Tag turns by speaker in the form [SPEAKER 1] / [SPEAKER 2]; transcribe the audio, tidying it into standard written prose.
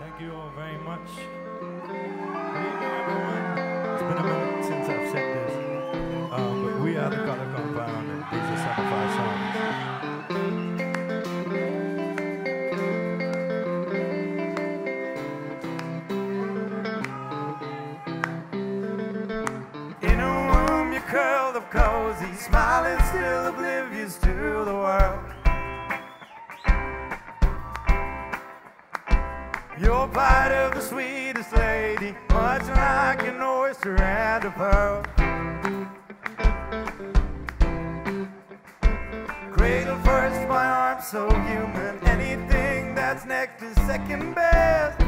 [SPEAKER 1] Thank you all very much. Good evening, everyone. It's been a minute since I've said this, but we are the Color Compound, and these are some of our songs. In a room you curled up cozy, smiling still oblivious to the world. You're part of the sweetest lady, much like an oyster and a pearl. Cradle first, my arms so human. Anything that's next is second best.